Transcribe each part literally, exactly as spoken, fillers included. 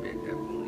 definitely.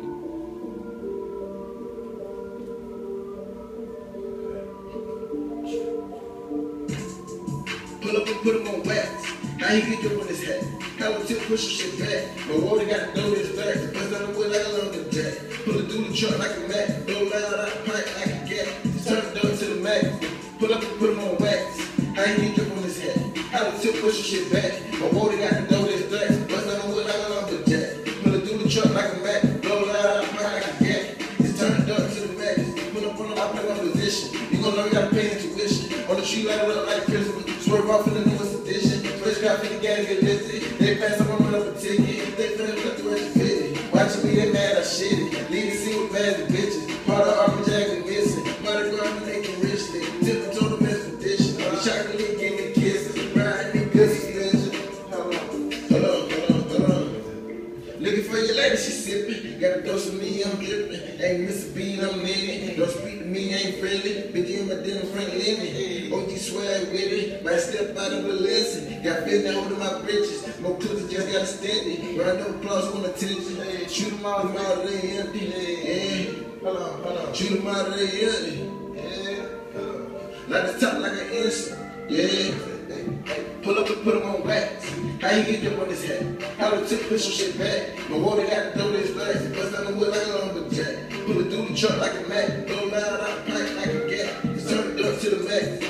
Pull up and put him on wax. Now he get you on his hat. How a tip push your shit back. My water got to know this back. Bust down the wood like a lumberjack. Pull it through the truck like a Mac. Blow loud out the pipe like a gat. Just turn the door to the max. Pull up and put him on wax. How he get you on his hat. How a tip push your shit back. My water got to know this back. Bust down the wood like a lumberjack. Pull it through the truck like a Mac. Blow loud out the pipe like a gat. Just turn the door to the max. Pull up on him, I play my position. You gon' know you gotta pay intuition. On the street light it up like Christmas. Swerve off in the newest edition. Fresh got fifty gas get lifted. They pass up on run up a ticket. They finish up the rest of fifty. Watching me, they mad or shitty. Leave the scene with bad bitches. Part of Army Jack missing. Money growing, making richly. Tipping to the best condition. The chocolate give me kisses. Riding me good suspension. Hold on, hold on, hold on, hold on. Looking for your lady, she sipping. Got a dose of me, I'm dripping. Ain't miss a beat, I'm in it. Don't speak to me, ain't friendly. Big in my dinner, Frank Lenny. O G swag with it. Might step out of a lesson. Got fitting out with my britches. More cookies, just got a steady. Round up applause, want attention. Shoot them out, them out, they empty. Yeah. Hold on, hold on. Shoot them out, they empty. Yeah. Hold on. Like the top, like an instant. Yeah. Pull up and put him on wax. How he get up on his hat? How the tip push your shit back? My water got to throw this glass. Bust down the wood like a lumberjack. Pull it through the truck like a Mac. Blow loud out the pipe like a gat. Just turn it up to the max.